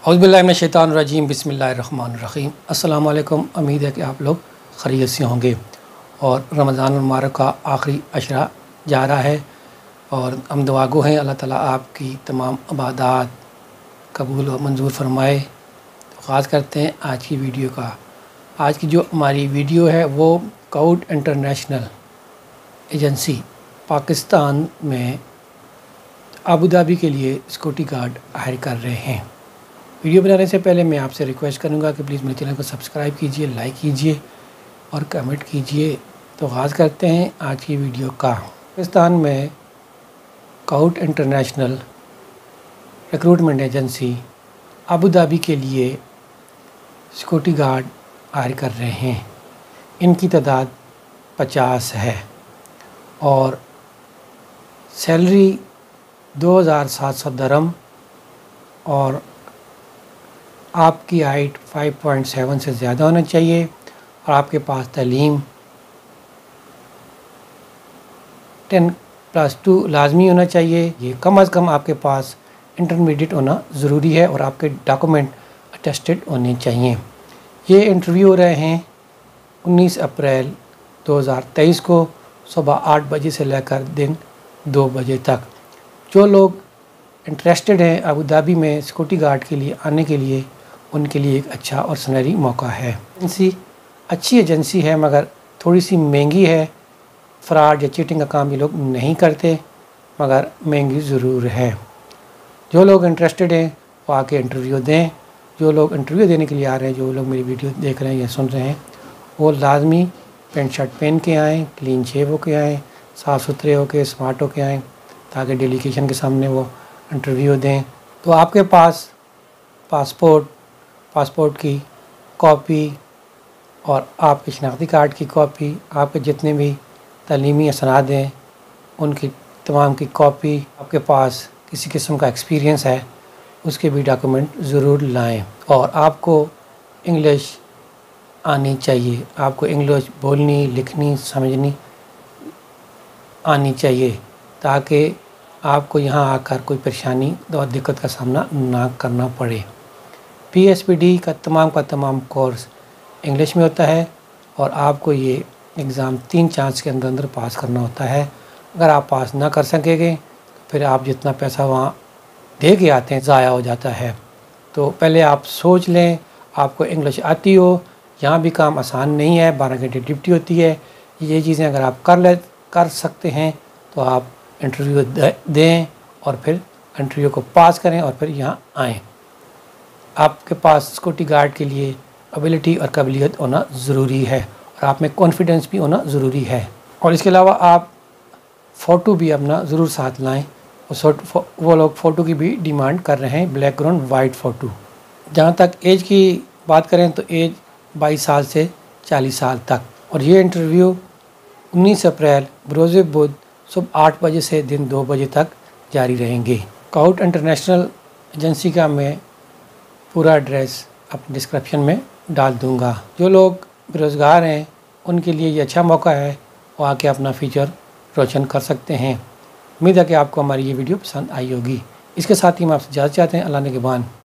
औज़ुबिल्लाहिमिनश्शैतानिर्रजीम बिस्मिल्लाहिर्रहमानिर्रहीम। अस्सलाम वालेकुम। उम्मीद है कि आप लोग खैरियत से होंगे और रमज़ान मुबारक का आखिरी अशरा जा रहा है और हम दुआगो हैं अल्लाह ताला आपकी तमाम इबादत कबूल और मंजूर फरमाए। तो ख़ास करते हैं आज की वीडियो का। आज की जो हमारी वीडियो है वो स्काउट इंटरनेशनल एजेंसी पाकिस्तान में अबू धाबी के लिए सिक्योरिटी गार्ड हायर कर रहे हैं। वीडियो बनाने से पहले मैं आपसे रिक्वेस्ट करूंगा कि प्लीज़ मेरे चैनल को सब्सक्राइब कीजिए, लाइक कीजिए और कमेंट कीजिए। तो आगाज़ करते हैं आज की वीडियो का। पाकिस्तान में scout international recruitment agency Abu Dhabi के लिए सिक्योरिटी गार्ड हायर कर रहे हैं। इनकी तादाद 50 है और सैलरी 2700 दरम और आपकी हाइट 5.7 से ज़्यादा होना चाहिए और आपके पास तालीम 10+2 लाजमी होना चाहिए। ये कम अज़ कम आपके पास इंटरमीडिएट होना ज़रूरी है और आपके डॉक्यूमेंट अटेस्टेड होने चाहिए। ये इंटरव्यू हो रहे हैं 19 अप्रैल 2023 को सुबह 8 बजे से लेकर दिन 2 बजे तक। जो लोग इंटरेस्टेड हैं अबू धाबी में सिक्योरिटी गार्ड के लिए आने के लिए, उनके लिए एक अच्छा और सुनहरी मौका है। एजेंसी अच्छी एजेंसी है मगर थोड़ी सी महंगी है। फ्रॉड या चीटिंग का काम ये लोग नहीं करते मगर महंगी ज़रूर है। जो लोग इंटरेस्टेड हैं वो आके इंटरव्यू दें। जो लोग इंटरव्यू देने के लिए आ रहे हैं, जो लोग मेरी वीडियो देख रहे हैं या सुन रहे हैं, वो लाजमी पेंट शर्ट पहन के आएँ, क्लीन शेव होके आएँ, साफ़ सुथरे होके स्मार्ट होके आएँ ताकि डेलीगेशन के सामने वो इंटरव्यू दें। तो आपके पास पासपोर्ट की कॉपी और आपके शनाख्ती कार्ड की कॉपी, आपके जितने भी तालीमी असनाद हैं उनकी तमाम की कॉपी, आपके पास किसी किस्म का एक्सपीरियंस है उसके भी डॉक्यूमेंट ज़रूर लाएं। और आपको इंग्लिश आनी चाहिए। आपको इंग्लिश बोलनी, लिखनी, समझनी आनी चाहिए ताकि आपको यहाँ आकर कोई परेशानी और दिक्कत का सामना ना करना पड़े। PSPD का तमाम कोर्स इंग्लिश में होता है और आपको ये एग्ज़ाम 3 चांस के अंदर पास करना होता है। अगर आप पास ना कर सकेंगे तो फिर आप जितना पैसा वहाँ दे के आते हैं ज़ाया हो जाता है। तो पहले आप सोच लें आपको इंग्लिश आती हो। यहाँ भी काम आसान नहीं है, 12 घंटे ड्यूटी होती है। ये चीज़ें अगर आप कर सकते हैं तो आप इंटरव्यू दें और फिर इंटरव्यू को पास करें और फिर यहाँ आएँ। आपके पास सिक्योरिटी गार्ड के लिए एबिलिटी और काबिलियत होना ज़रूरी है और आप में कॉन्फिडेंस भी होना ज़रूरी है। और इसके अलावा आप फ़ोटो भी अपना ज़रूर साथ लाएं। वो लोग फ़ोटो की भी डिमांड कर रहे हैं, बैकग्राउंड वाइट फ़ोटो। जहाँ तक एज की बात करें तो एज 22 साल से 40 साल तक। और ये इंटरव्यू 19 अप्रैल बरोज़ बुध सुबह 8 बजे से दिन 2 बजे तक जारी रहेंगे। स्काउट इंटरनेशनल एजेंसी का मैं पूरा एड्रेस अपने डिस्क्रिप्शन में डाल दूंगा। जो लोग बेरोज़गार हैं उनके लिए ये अच्छा मौका है, वो आके अपना फ्यूचर रोशन कर सकते हैं। उम्मीद है कि आपको हमारी ये वीडियो पसंद आई होगी। इसके साथ ही हम आपसे इजाज़त चाहते हैं। अल्लाह ने के बान।